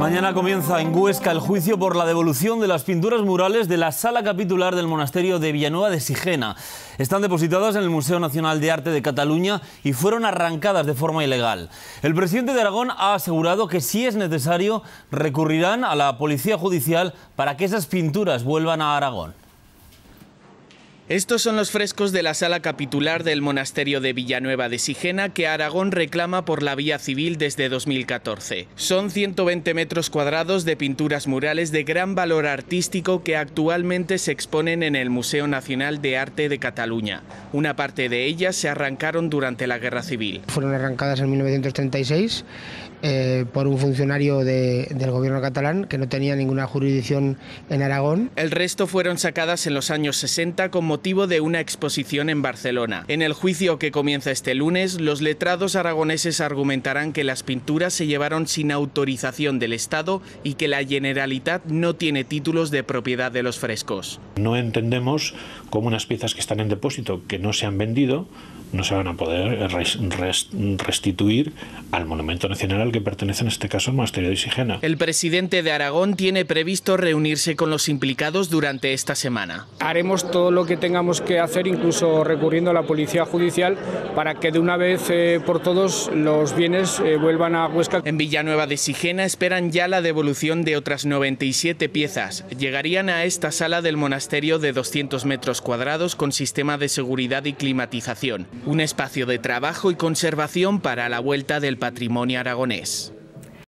Mañana comienza en Huesca el juicio por la devolución de las pinturas murales de la sala capitular del monasterio de Villanueva de Sigena. Están depositadas en el Museo Nacional de Arte de Cataluña y fueron arrancadas de forma ilegal. El presidente de Aragón ha asegurado que si es necesario recurrirán a la Policía Judicial para que esas pinturas vuelvan a Aragón. Estos son los frescos de la sala capitular del monasterio de Villanueva de Sigena que Aragón reclama por la vía civil desde 2014. Son 120 metros cuadrados de pinturas murales de gran valor artístico que actualmente se exponen en el Museo Nacional de Arte de Cataluña. Una parte de ellas se arrancaron durante la Guerra Civil. Fueron arrancadas en 1936 por un funcionario del gobierno catalán que no tenía ninguna jurisdicción en Aragón. El resto fueron sacadas en los años 60 con motivo de una exposición en Barcelona. En el juicio que comienza este lunes, los letrados aragoneses argumentarán que las pinturas se llevaron sin autorización del Estado y que la Generalitat no tiene títulos de propiedad de los frescos. No entendemos cómo unas piezas que están en depósito, que no se han vendido, no se van a poder restituir al Monumento Nacional al que pertenece en este caso el monasterio de Sigena. El presidente de Aragón tiene previsto reunirse con los implicados durante esta semana. Haremos todo lo que tengamos que hacer, incluso recurriendo a la Policía Judicial, para que de una vez por todos los bienes vuelvan a Huesca. En Villanueva de Sigena esperan ya la devolución de otras 97 piezas. Llegarían a esta sala del monasterio de 200 metros cuadrados con sistema de seguridad y climatización. Un espacio de trabajo y conservación para la vuelta del patrimonio aragonés.